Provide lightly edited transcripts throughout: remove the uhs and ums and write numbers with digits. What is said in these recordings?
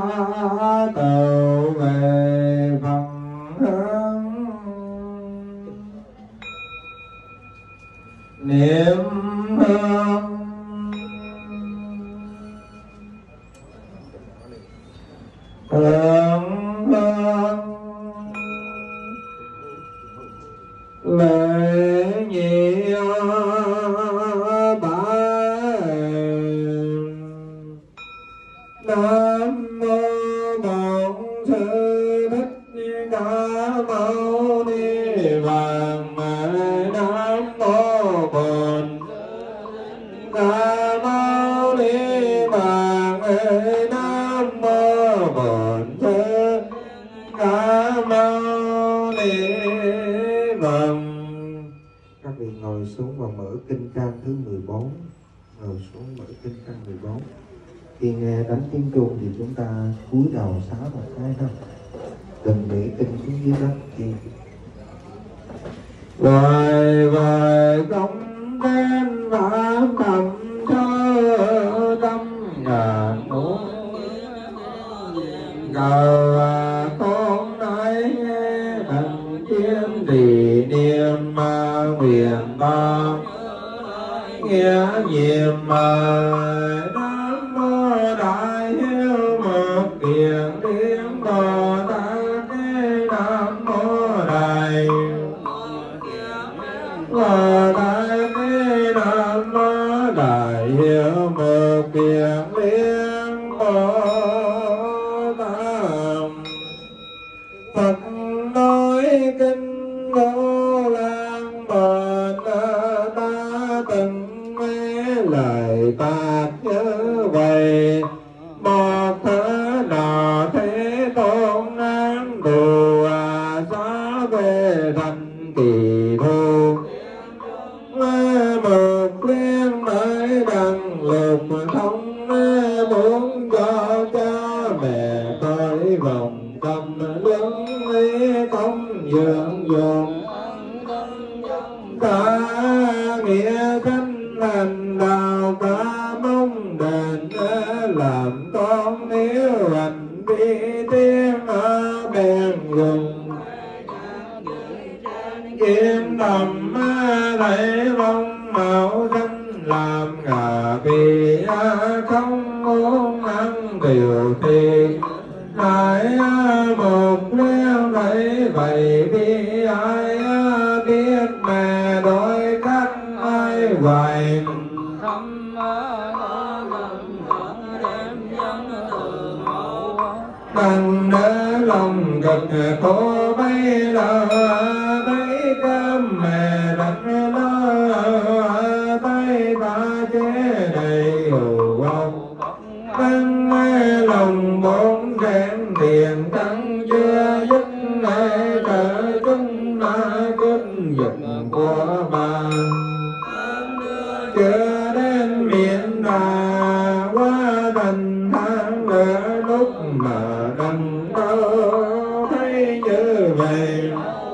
tàu về phần hướng niệm hương thượng hương lễ nhị bái. Nam mô Bổn Sư Thích Ca Mâu Ni Phật. Nam mô Bổn Ca Mâu Ni Phật. Nam mô Bổn Sư Ca Mâu Ni Phật. Các vị ngồi xuống và mở kinh trang thứ 14. Ngồi xuống mở kinh trang 14. Khi nghe đánh tiếng chuông thì chúng ta cúi đầu xá một cái thôi, đừng để kinh xuống dưới đất chi. Vời vời công tên pháp thầm thơ tâm ngàn muôn cầu con nói bằng tiếng trì niệm nguyện con nghĩa nhiệm Nam mô Đại Hiếu Một Kiền Liên Bồ Tát. Nam mô Đại Bồ Tát. Nam mô Đại Hiếu Một Kiền Liên Bồ Tát. Phật nói kinh Vô Lan Bền ta từng nghe lời ta nhớ vậy. Một thế nào thế tôn an đồ xá về thành kỳ thu. Một liên mới đăng lục thông muốn cho cha mẹ tới vòng tâm lưng công dưỡng dùng ta nghĩa thanh thành đạo ta mong đền làm con nếu hành vi tiếng bèn dùng kiếm tầm thấy mong mạo danh làm ngà vì không muốn ăn điều thì hãy một liêu thấy vậy vì ai biết mà đôi cách ai hoài bằng đỡ lòng cực khổ bấy lâu thấy cơm mẹ đặt lo tay ta chế đầy hù ông tăng lòng bốn rèn tiền tăng chưa dứt trở chúng cướp giật của bà chưa đến miệng đà quá thành tháng nữa lúc mà đành đâu thấy như vậy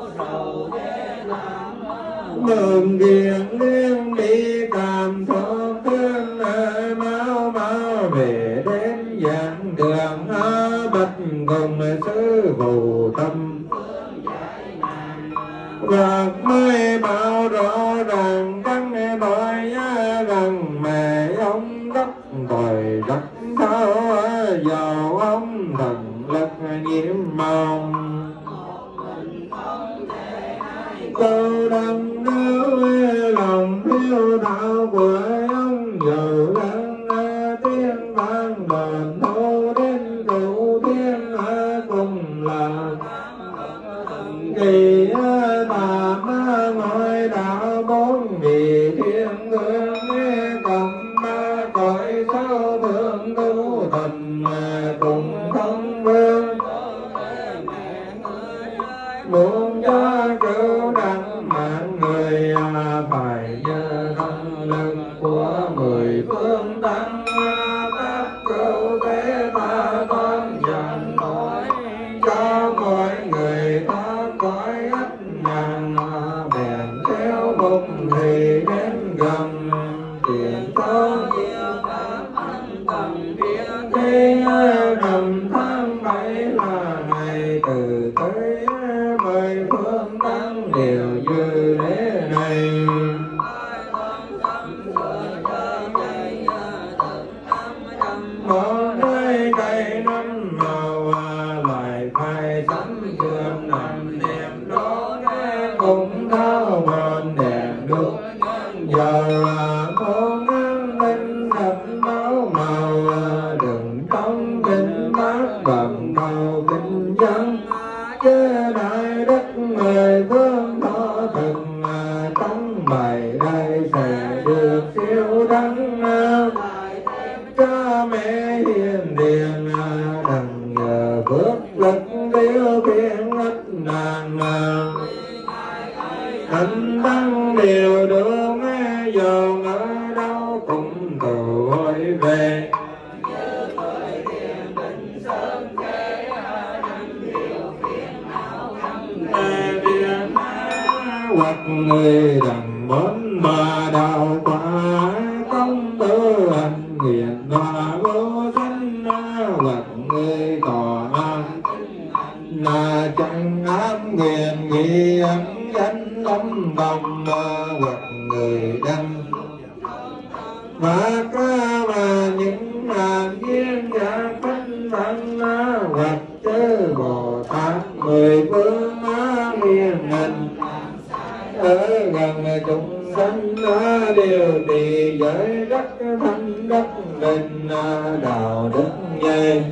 mừng kiền liên đi cảm thọ thương mau mau về đến giảng đường bạch cùng sư phụ tâm Phật mới bảo rõ ràng căn tội rằng mẹ ông rất tội rất thao giàu ông thần lực nhiễm màu câu đăng nếu lòng hiếu đạo của ông dù đang tiếng vang đền thâu đến cửu thiên cùng là kỳ tạm ngôi đạo bốn vị thiên vương cộng ba cõi sao thương cứu tình cùng thông vương muốn cho cứu đặng mạng người phải nhờ thân lực sắm trường nằm niệm đó cũng tháo mòn đèn đuốc giờ con nắng lên đập máu màu đừng trong kinh bát bằng màu kinh văn chứ đại đức người vương thọ từng trong bài đây sẽ được siêu đắng cha mẹ hiền điền đằng nhờ phước lực điều khiển ít nàng anh tăng điều đường dồn ở đâu cũng tự hội về hoặc người đằng bốn mà đạo quả công tử hành nguyện hòa vô sinh hoặc người tỏ an là chẳng ám nguyện nghi ấn danh lâm đồng hoặc người đăng và ca mà những viên giả phân thân hoặc chư Bồ Tát mười phương miên hình ở gần chúng sanh đều trì giới đất thanh đất định đạo đức nhây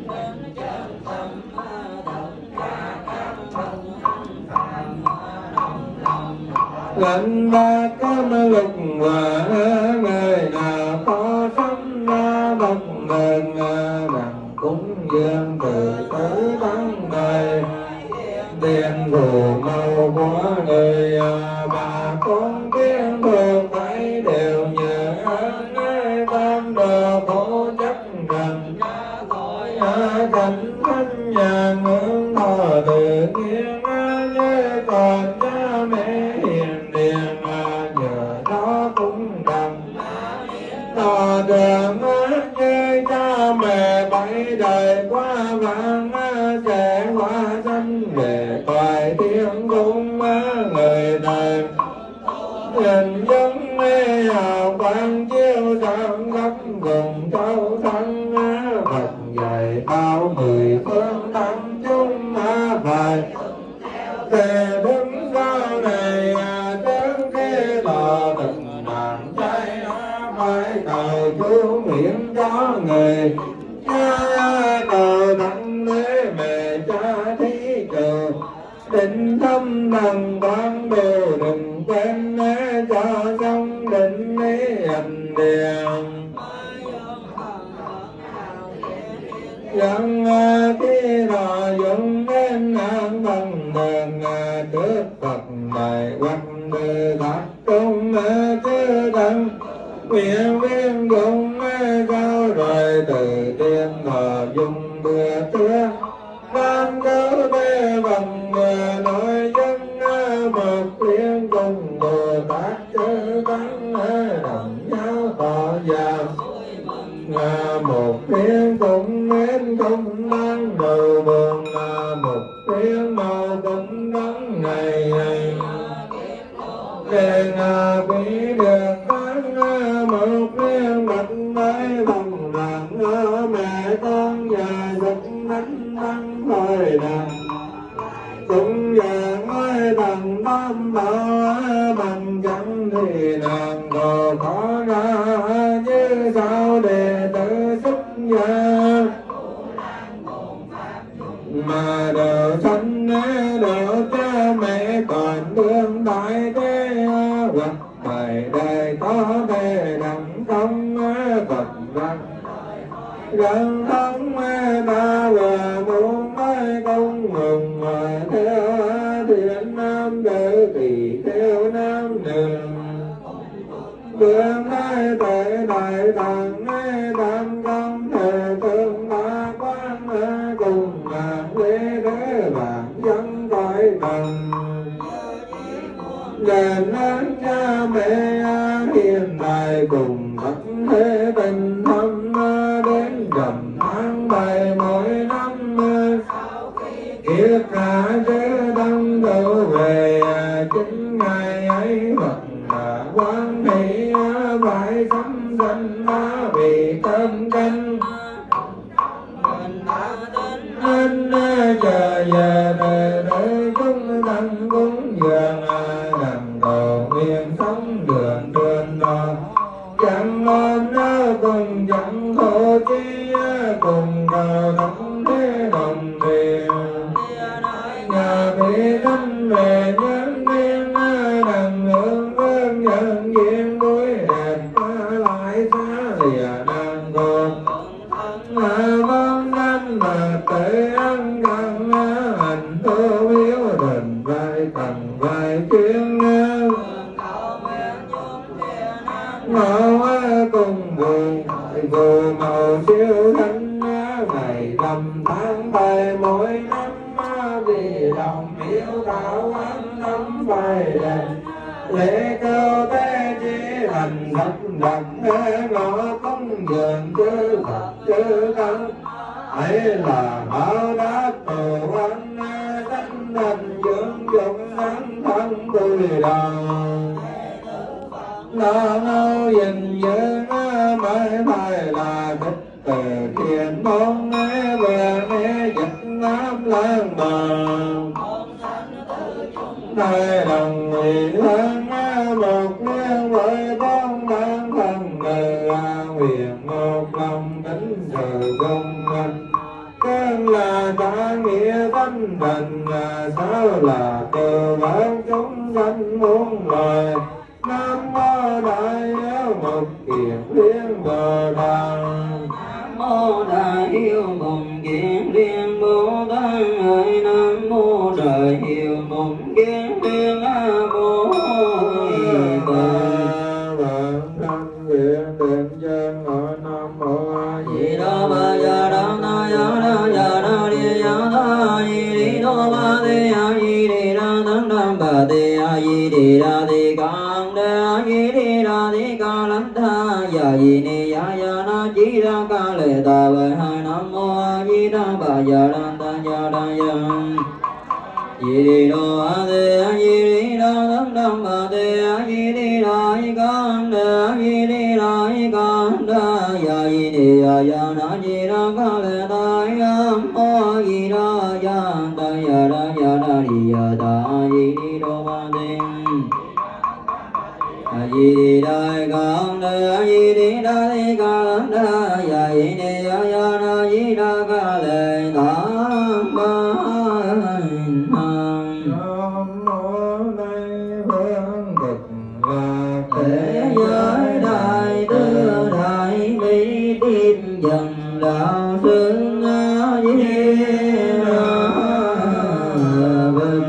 lệnh ba cam lục và người nào có sống bậc đền đặng cúng dường từ tới tháng ngày tiền phù màu của người bà con tiếng thường phải đều nhờ tam đồ khổ chấp rằng cảnh thanh nhà ngưỡng thọ tự nhiên như còn cha mẹ hiền điền nhờ đó cũng đặng thọ đường như cha mẹ bảy đời qua vãng sẽ hóa sanh về cõi thiên cung người đời nhìn giống hào quang chiếu sáng khắp vùng châu thân Phật dạy bao mười phương tăng chúng phải về đứng sau này trước khi tỏ từng bàn tay phải cầu chú nguyện cho người cầu thắng thế mẹ cha thí cầu định tâm thần quán đều đừng quên cho trong định hành điền dân khi thọ dụng đến an bằng đường trước Phật bài quanh từ tháp trung chư tăng nguyện viên dụng cao rồi từ tiên thọ dùng bữa trưa ban cơ bê bằng nội dân một liên cùng Bồ Tát chư tăng đồng nhau thọ giam một tiếng cũng đến cũng đang đầu buồn một tiếng màu cũng đắng ngày ngày đèn quý được tháng một tiếng bạch tới bằng đàn mẹ con già giật đánh tăng thôi đàn cũng giờ ngôi bằng bom bão bằng chẳng thì nàng đồ khó ra như sao để tự xuất gia mà đồ sanh đồ cha mẹ còn đương đại thế hoặc bài đời có về đẳng không Phật văn gần thống ta và muốn công mừng theo thiện nam tử tỳ theo nam đường vương tuệ đại tạng tam công thể tương ba quan cùng quê thế bản dân cõi tầng đền ơn cha mẹ hiền đại cùng tất thế tình thâm đến rằm tháng 7 mỗi năm kiếp cả chư tăng trở về chính ngày ấy Phật là quan hỷ phải sắm danh vì tâm canh anh chờ về đời đời chúng sanh cúng dường rằng cầu nguyện sống đường đường đó chẳng ngon cùng chẳng khổ chi cùng cầu thắng thế đồng tiền nhà bị thân về nhân duyên đằng hương vương nhân duyên vui đẹp lại xa lìa đang còn mong anh mà tới ăn cần hành thơ hiếu đình vai cần vai chuyên ngõ cùng vụ màu siêu thánh ngày năm tháng bảy mỗi năm vì lòng yêu thảo an tâm bài đền lễ câu tế chỉ hành thật đặt ngõ công dường chư Phật chư tăng ấy là báo đáp tổ anh tánh thành dưỡng dụng năng thân tươi đầu lo âu gìn giữ mới phải là thích từ thiện mong vừa nghe dịch ngắm lan bờ nơi đồng nguyện thân một nguyên với con ban phần đời nguyện một lòng tính sự công anh cơn là ta nghĩa tánh thành sao là từ bán chúng sanh muôn loài Nam mô Đại Hiếu Mục Kiền Liên Bồ Tát. Nam mô Đại Hiếu Mục Kiền Liên Bồ Tát. Nam mô Đại Hiếu Mục Kiền Liên Bồ Tát. Thân nguyện đến chân ở Nam mô A Di Đà Bà Gia Đà Na Ya Đà Ya Đà Di Ya Đà Di Đi Đô Ba Di A Di Đi Đà Tăng Đàm Bà Di A Di Đi Đà Di Càng Đà Di Đi Đà Di Ca Lắm Tha Ya Di Ni Ya Ya Na Chi Đà Ca Lệ Ta Bài Hai Nam Mô A Di Đà Bà Ya Đà Ta Ya Đà Ya Di Đi Đô A Di A Di Đi Đà Tăng Đàm Bà Di A Di Đi Đà Di Càng Đà Di Đi Đà Di Càng Đà Ya Di Ni Ya Ya Na Chi Đà Ca Lệ Ta Nam Mô A Di Đà Ya Ta Ya Đà Di Ya Ta A Di Đi Đô Ba Di A Di Đi Đà Càng Đà A Di Đi Đà Di Càng Đà Ya Di Ni Ya Ya Na Chi Đà Ca Lệ Ta Ba thế giới đại từ đại bi tin dần đạo xưng A Di Đà Phật.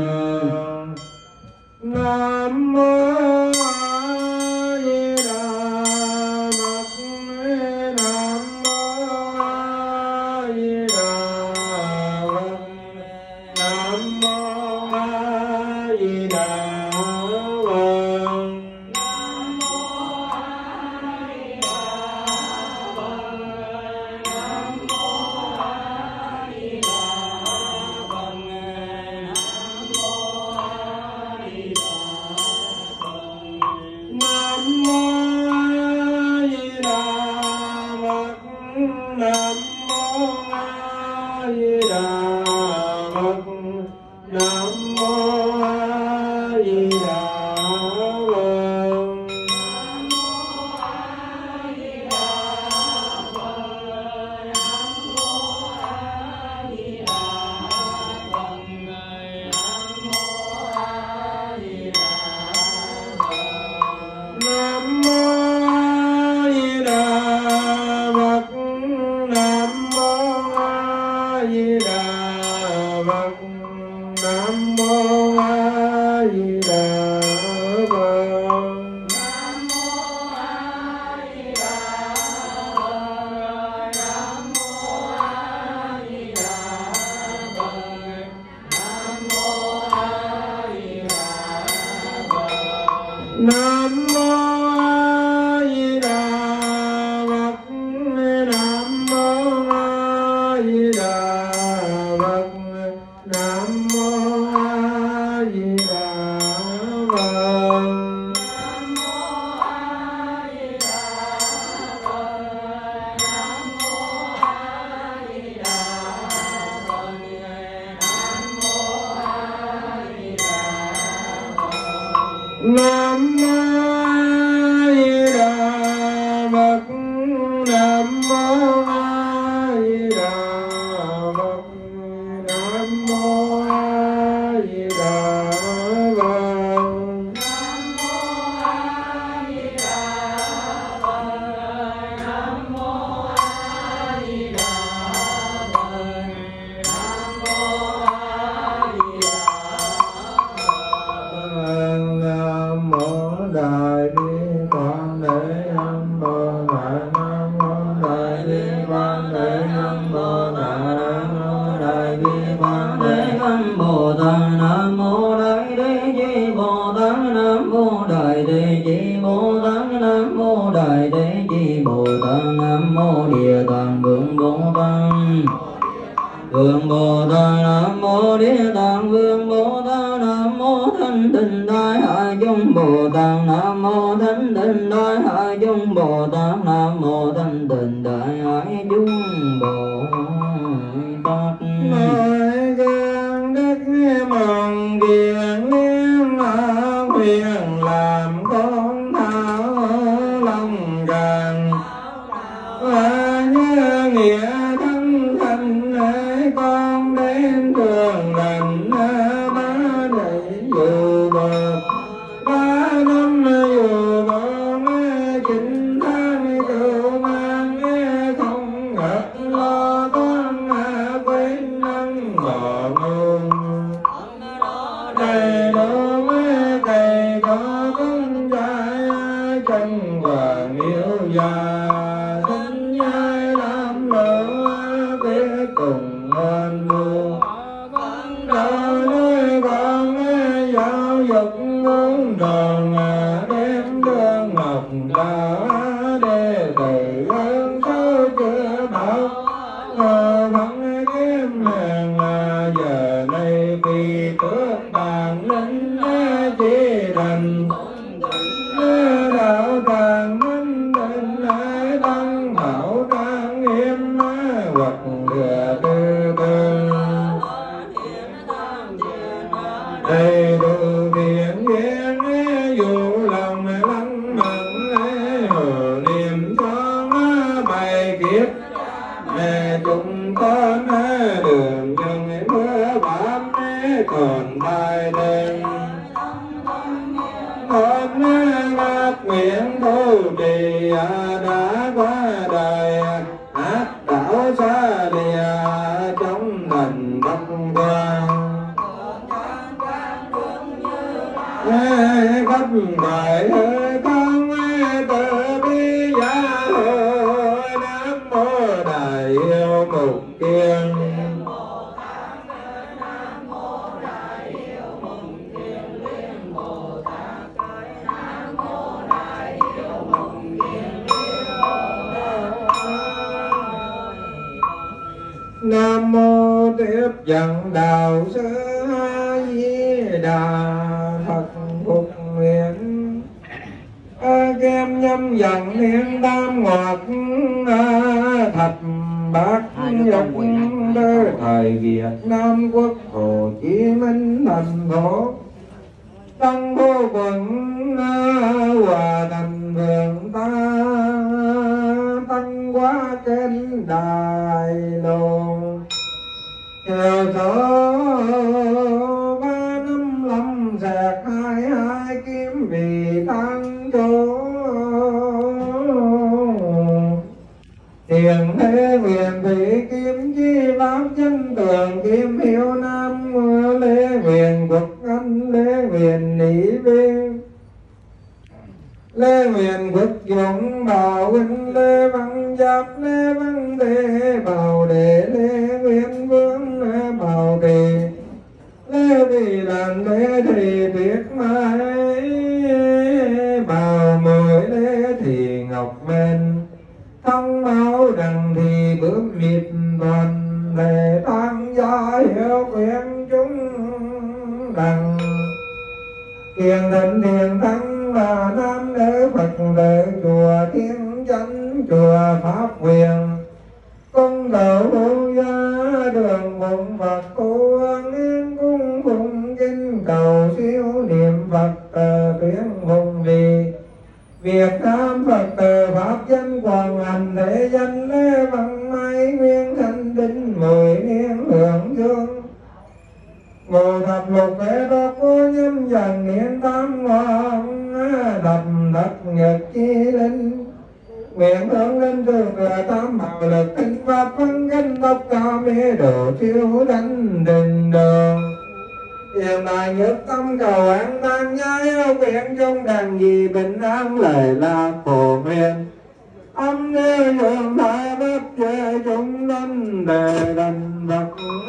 Nam mô A Di Đà Phật. Nam mô A Di Đà Phật. Nam mô A Di Đà Phật. Nam mô A Di Đà Phật. Nam mô A Di Đà Phật. Nam mô A Di Đà Phật. Nam mô A Di Đà Phật. Nam mô A Di Đà Phật. Nam Vương Bồ Tát Nam Mô Địa Tạng Vương Bồ Tát Nam Mô Thanh Tịnh Đại Hải Dung Bồ Tát Nam Mô Thanh Tịnh Đại Hải Dung Bồ Tát Nam Mô Thanh Tịnh Đại Hải Dung Bồ Tát. Nói gương đức mong kiền liên huyền làm con thảo lòng càng như nghĩa thân thành con đến trường lành ba đầy dù bờ ba năm dù con 9 tháng cựu mang không ngợt lo toan quên nắng bờ mương đầy đủ cày có con trai chân vàng yêu già sinh nhai làm lỡ biết cùng anh mua đời nuôi con giáo dục muốn đòn đem đơn ngọc đã để từ ơn số chưa bảo vẫn kiếm hàng giờ này vì tước bản lĩnh chỉ thành đạo tràng minh định tăng bảo trang nghiêm hoặc thừa tư tư đầy đủ thiện duyên dù lòng lắng mặn hồ niệm son bài kiếp chúng con đường chân mưa bám còn bài đêm con ngát nguyện tu trì đã qua đời ác đảo xa lìa trong thành bắc quan khắp bài con từ bi gia hội nam mô đại yêu mục kiên Nam mô tiếp dẫn đạo sư A Di Đà Phật phục nguyện kem nhâm dần thiên tam ngọt thập bát dục đơ thời Việt Nam quốc Hồ Chí Minh thành phố Tân Vô Quận Hòa Thành Vườn Ta Tân Quá Kênh Đài Loan theo số 355/22 kiếm vì tăng chỗ tiền thế nguyện thị kiếm chi pháp chân tường kiếm hiệu nam lễ nguyện quốc anh lễ nguyện nỉ viên lễ nguyện quốc dũng bảo huynh lễ văn giáp lễ văn thế bảo đệ lễ nguyện vương lễ bảo trì lễ vì đàn lễ thì tuyết mai bảo mười lễ thì ngọc men thông báo rằng thì bước mịt toàn để tăng gia hiệu quyền chúng đằng kiền thịnh thiền thắng và nam nữ Phật tử chùa Thiên Chánh chùa Pháp Quyền cung đầu hữu gia đường bụng Phật cô yên cung phụng kinh cầu siêu niệm Phật tuyên hùng vì Việt Nam Phật tử Pháp danh hoàng hành thế danh lễ văn mai nguyên thanh đinh 10 niên hưởng dương ngộ thập lục vệ đô cô nhâm dần niên tam hoàng đập đất nhật chi linh nguyện hướng lên trường tam bảo lực kinh pháp phân kinh tốc cao mê độ siêu đánh đình đường hiện tại nhất tâm cầu an tan nhai nguyện trong đàn gì bình an lời là phổ nguyện âm nê hương thái bất chế chúng lâm đề đành vật